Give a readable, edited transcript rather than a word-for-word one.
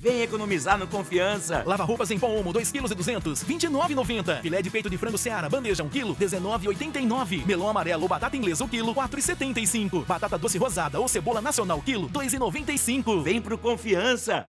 Vem economizar no Confiança. Lava roupas em pó Omo, 2,2 kg, R$ 29,90. Filé de peito de frango Seara, bandeja 1 kg, R$ 19,89. Melão amarelo ou batata inglesa o quilo, R$ 4,75. Batata doce rosada ou cebola nacional quilo, R$ 2,95. Vem pro Confiança.